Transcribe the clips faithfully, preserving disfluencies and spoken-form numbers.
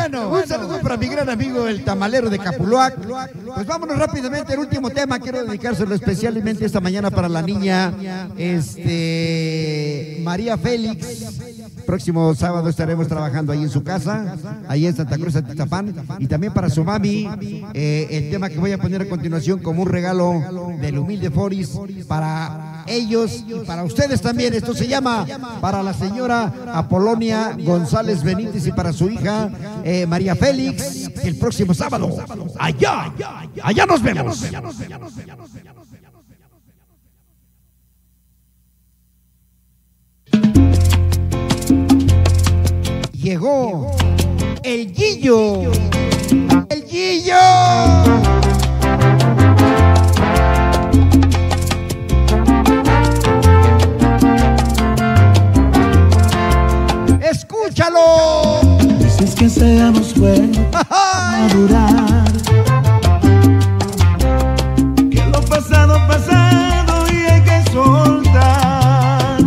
bueno, un saludo para mi gran amigo el tamalero de Capuluac. Pues vámonos rápidamente, el último tema, quiero dedicárselo especialmente esta mañana para la niña este María Félix. Próximo sábado estaremos trabajando ahí en su casa, ahí en Santa Cruz, Atizapán. Y también para su mami, eh, el tema que voy a poner a continuación como un regalo del humilde Foris para ellos y para ustedes también. Esto se llama para la señora Apolonia González Benítez y para su hija eh, María Félix, el próximo sábado. Allá, allá nos vemos. Llegó el Gillo, el Gillo. Escúchalo. Dices que seamos buenos a madurar, que lo pasado pasado y hay que soltar,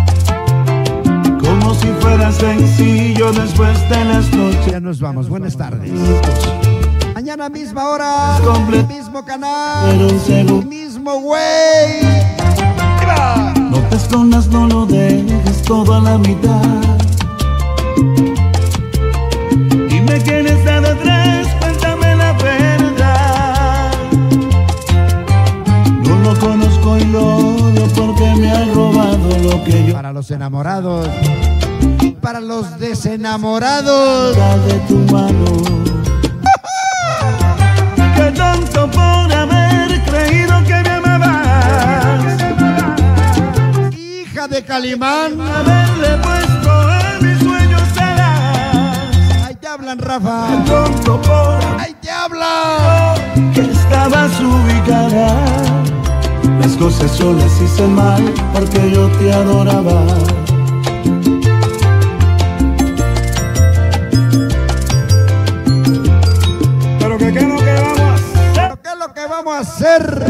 como si fuera sencillo después de las noches. Ya nos vamos, buenas tardes. Mañana misma hora, mismo canal, mismo güey. No te escondas, no lo dejes todo a la mitad. Dime quién está detrás, cuéntame la verdad. No lo conozco y lo odio porque me ha robado lo que yo. Para los enamorados, para los desenamorados. De tu mano. Qué tonto por haber creído que me amabas. Hija de Calimán. Haberle puesto en mis sueños alas. Ahí te hablan, Rafa. Qué tonto por Ahí te hablan. que estabas ubicada. Las cosas yo las hice mal porque yo te adoraba. Pero que qué es lo que vamos a hacer. ¿Pero qué es lo que vamos a hacer?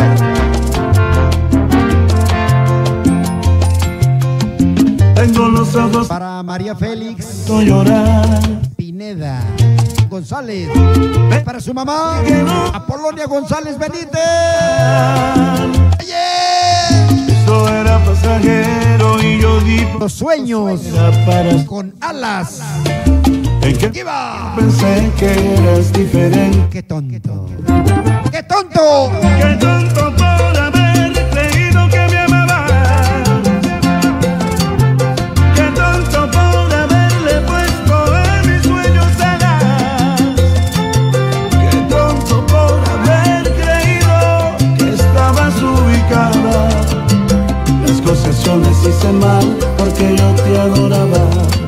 Tengo los ojos Para María Félix para llorar. Pineda González. Para su mamá, Apolonia González Benítez. ¡Oye! Esto era pasajero y yo di Los sueños para con alas. en que ¡Viva! pensé que eras diferente. ¡Qué tonto! ¡Qué tonto! Qué tonto por haber creído que me amabas. Qué tonto por haberle puesto en mis sueños alas. Qué tonto por haber creído que estabas ubicada. Las cosas yo las hice mal porque yo te adoraba.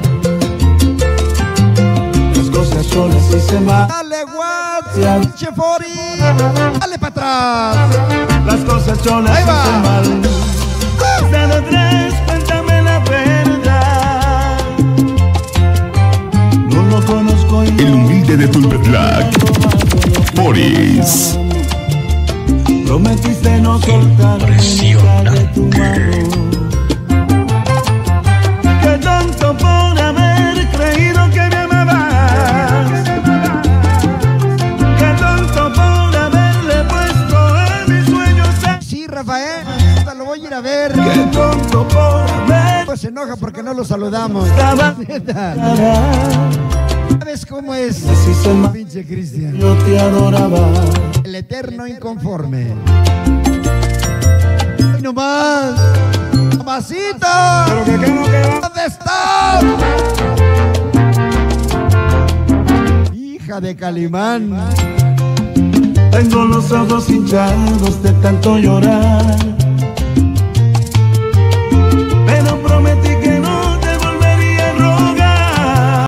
Las cosas yo las hice mal. ¡Dale, Watts! ¡Chefori! ¡Dale para atrás! Las cosas yo las Ahí hice va. mal. Están atrás, cuéntame la verdad. No lo conozco y El humilde de Tulpetlac, Foris. prometiste no soltarme nunca de tu mano. Qué tonto por haber creído que me amabas. Qué tonto por haberle puesto en mis sueños. Sí, Rafael, hasta lo voy a ir a ver. Qué tonto por haber Pues se enoja porque no lo saludamos. estaba Neta. ¿Sabes cómo es? Así se ma- Pinche Cristian. yo te adoraba. El eterno inconforme. ¡Ay, no más! ¡Mamacita! Pero que qué no queda. ¿Dónde está? Hija de Calimán. Tengo los ojos hinchados de tanto llorar.